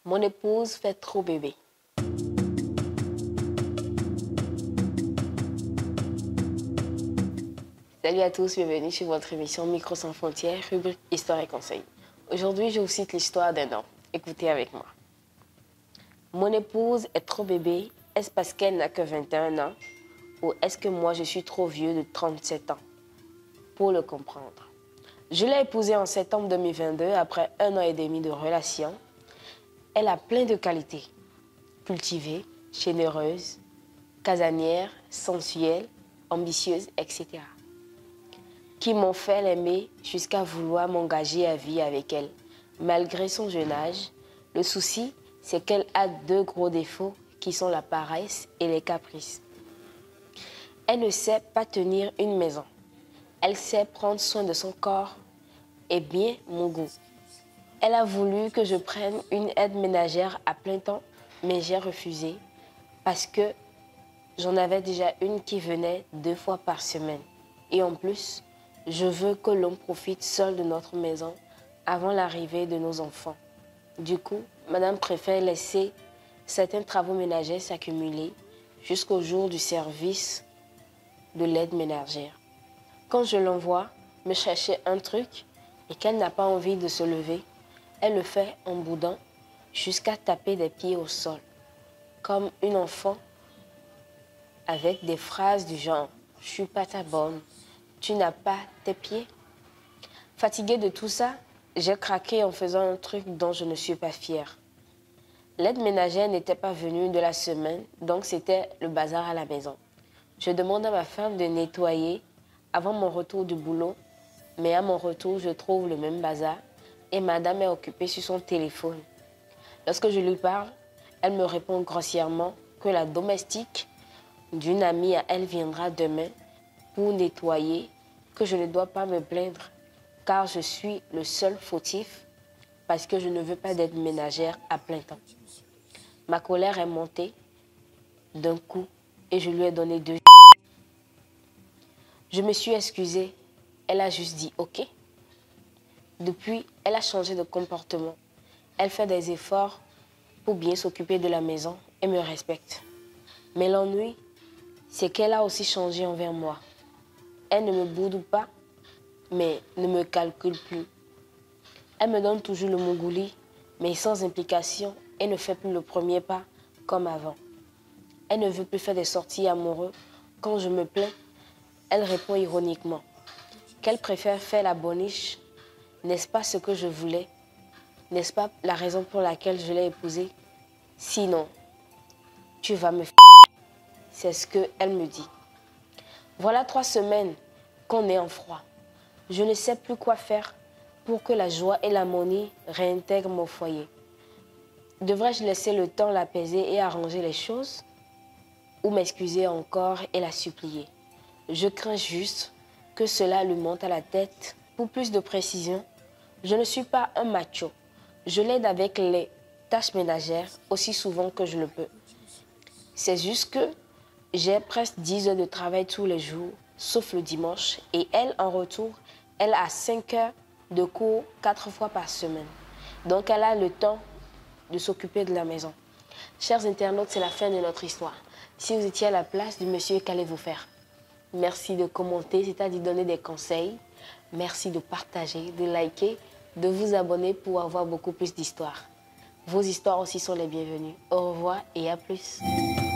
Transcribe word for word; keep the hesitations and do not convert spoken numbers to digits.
Mon épouse fait trop bébé. Salut à tous, bienvenue sur votre émission Micro sans frontières, rubrique Histoire et Conseils. Aujourd'hui, je vous cite l'histoire d'un homme. Écoutez avec moi. Mon épouse est trop bébé. Est-ce parce qu'elle n'a que vingt et un ans ou est-ce que moi je suis trop vieux de trente-sept ans pour le comprendre? Je l'ai épousée en septembre deux mille vingt-deux après un an et demi de relation. Elle a plein de qualités. Cultivée, généreuse, casanière, sensuelle, ambitieuse, et cetera. Qui m'ont fait l'aimer jusqu'à vouloir m'engager à vie avec elle. Malgré son jeune âge, le souci, c'est qu'elle a deux gros défauts qui sont la paresse et les caprices. Elle ne sait pas tenir une maison. Elle sait prendre soin de son corps et bien mon goût. Elle a voulu que je prenne une aide ménagère à plein temps, mais j'ai refusé parce que j'en avais déjà une qui venait deux fois par semaine. Et en plus, je veux que l'on profite seul de notre maison avant l'arrivée de nos enfants. Du coup, madame préfère laisser certains travaux ménagers s'accumuler jusqu'au jour du service de l'aide ménagère. Quand je l'envoie me chercher un truc et qu'elle n'a pas envie de se lever, elle le fait en boudant jusqu'à taper des pieds au sol, comme une enfant avec des phrases du genre « Je suis pas ta bonne ». Tu n'as pas tes pieds? Fatiguée de tout ça, j'ai craqué en faisant un truc dont je ne suis pas fière. L'aide ménagère n'était pas venue de la semaine, donc c'était le bazar à la maison. Je demande à ma femme de nettoyer avant mon retour du boulot, mais à mon retour, je trouve le même bazar et madame est occupée sur son téléphone. Lorsque je lui parle, elle me répond grossièrement que la domestique d'une amie à elle viendra demain pour nettoyer, que je ne dois pas me plaindre car je suis le seul fautif parce que je ne veux pas d'aide ménagère à plein temps. Ma colère est montée d'un coup et je lui ai donné deux. Je me suis excusée, elle a juste dit OK. Depuis, elle a changé de comportement. Elle fait des efforts pour bien s'occuper de la maison et me respecte. Mais l'ennui, c'est qu'elle a aussi changé envers moi. Elle ne me boude pas, mais ne me calcule plus. Elle me donne toujours le mongouli, mais sans implication et ne fait plus le premier pas comme avant. Elle ne veut plus faire des sorties amoureuses. Quand je me plains, elle répond ironiquement qu'elle préfère faire la boniche. N'est-ce pas ce que je voulais? N'est-ce pas la raison pour laquelle je l'ai épousée? Sinon, tu vas me f***. C'est ce qu'elle me dit. Voilà trois semaines qu'on est en froid. Je ne sais plus quoi faire pour que la joie et l'harmonie réintègrent mon foyer. Devrais-je laisser le temps l'apaiser et arranger les choses? Ou m'excuser encore et la supplier? Je crains juste que cela lui monte à la tête. Pour plus de précision, je ne suis pas un macho. Je l'aide avec les tâches ménagères aussi souvent que je le peux. C'est juste que j'ai presque dix heures de travail tous les jours, sauf le dimanche. Et elle, en retour, elle a cinq heures de cours quatre fois par semaine. Donc, elle a le temps de s'occuper de la maison. Chers internautes, c'est la fin de notre histoire. Si vous étiez à la place du monsieur, qu'allez-vous faire? Merci de commenter, c'est-à-dire donner des conseils. Merci de partager, de liker, de vous abonner pour avoir beaucoup plus d'histoires. Vos histoires aussi sont les bienvenues. Au revoir et à plus.